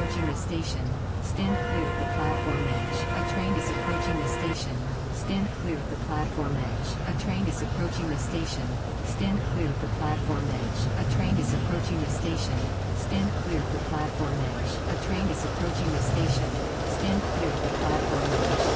approaching the station. Stand clear of the platform edge. A train is approaching the station. Stand clear of the platform edge. A train is approaching the station. Stand clear of the platform edge. A train is approaching the station. Stand clear of the platform edge. A train is approaching the station. Stand clear of the platform edge.